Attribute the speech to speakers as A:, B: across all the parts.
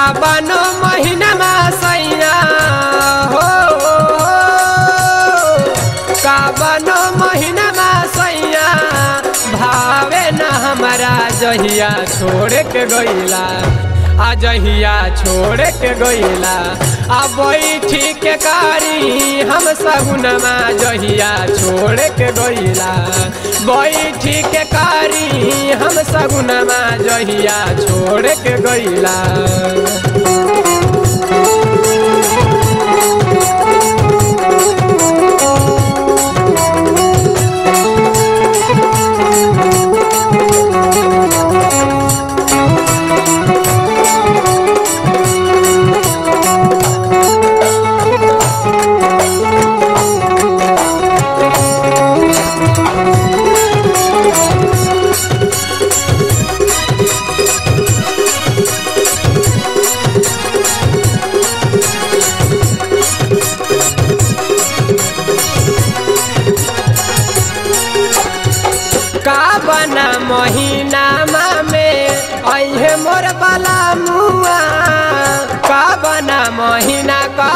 A: बनो महीना सैया हो का बनो महीना सैया भावे न हमारा जहिया छोड़ के गईला जहिया छोड़ के गईला बैठी के कारी हम सगुनमा जहिया छोड़ के गईला बैठी के कारी हम सगुनमा जहिया छोड़ के गईला। बना महीना में अहे मोर बाला मुआ का बना महीना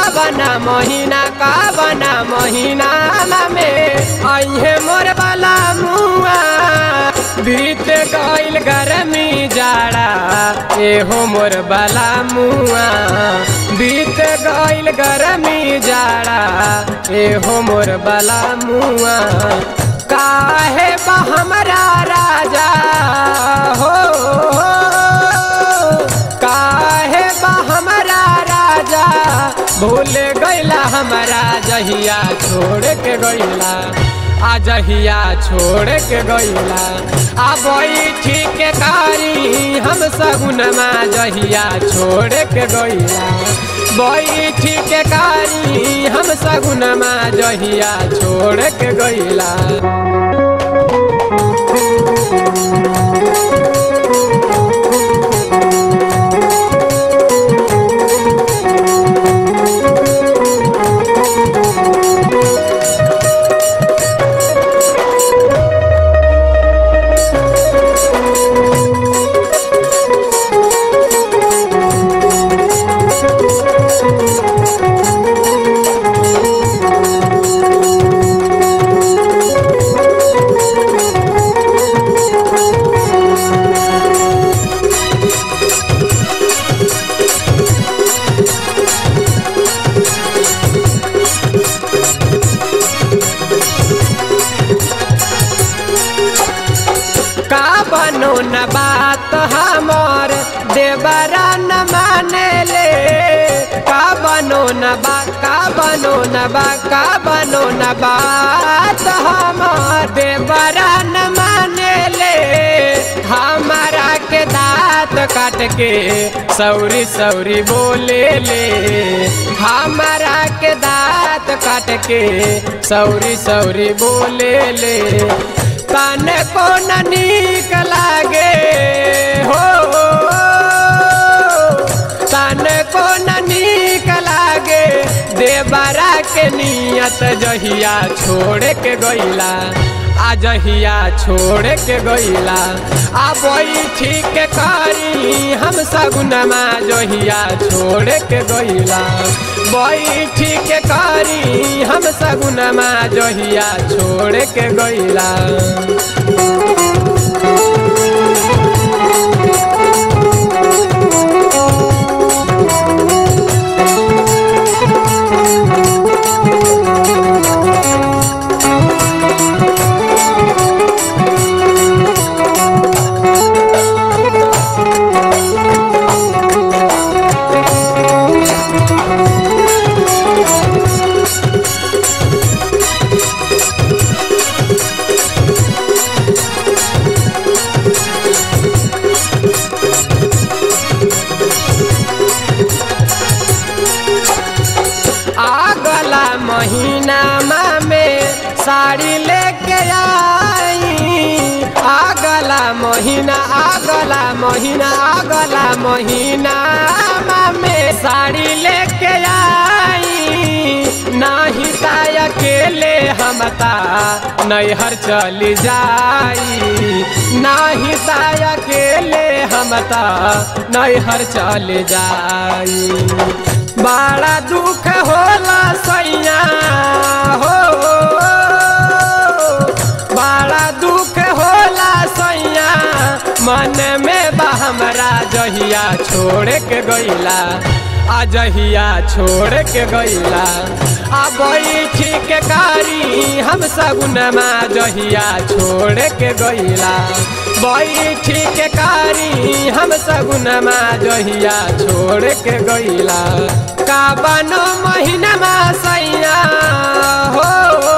A: में अहे मोर बाला मुआ बीत गईल गरमी जाड़ा एहो मोर बाला मुआ बीत गईल गरमी जाड़ा एहो मोर बाला मुआ काहे बा हमरा राजा हो काहे बा हमरा राजा भूल गईला हमारा जहिया छोड़ के गईला जहिया छोड़ के गईला बैठी के कारी हम सगुनमा जहिया छोड़ के गईला बैठी के कारी हम सगुनमा जहिया छोड़ के गईला। बनो न बात हमर देवरा न माने ले का बनो न बात हमर देवरा न माने ले हमारा के दांत काट के सौरी सौरी बोले ले हमारा के दांत काट के सौरी सौरी बोले ले तन को न नीक लागे हो तन को न नीक लागे देवरा के नियत जहिया छोड़ के गईला जहिया छोड़ के गईला बैठी के कारी हम सगुनमा जहिया छोड़ के गईला बैठी के कारी हम सगुनमा जहिया छोड़ के गईला। महीना में साड़ी लेके आई अगला महीना में साड़ी लेके आई नहीं ताय अकेले हम नैहर चली जाई नहीं ताय अकेले हम हम ता नैहर चले जाई। बड़ा दुख होला सैया हो, बड़ा दुख होला सैया मन में बा हमरा जहिया छोड़ के गईला, जहिया छोड़ के गईला। बैठी के कारी हम सगुनमा जहिया छोड़ के गईला, बैठी के कारी हम सगुनमा जहिया छोड़ के गईला। का बनो महीनमा सैया हो,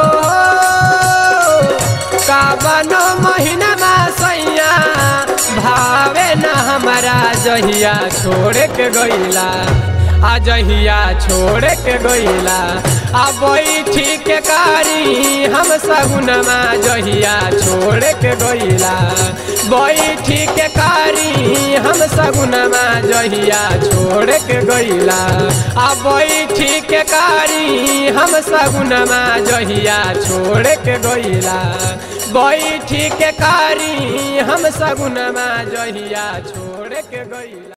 A: का बनो महीनमा सैया भावे न हमारा जहिया छोड़ के गईला, जहिया छोड़ के गईला। बैठी के कारी हम सगुनमा जहिया छोड़ के गईला, बैठी के कारी हम सगुनमा जहिया छोड़ के गईला। बैठी के कारी हम सगुनमा जहिया छोड़ के गईला, बैठी के कारी हम सगुनमा जहिया छोड़ के गईला।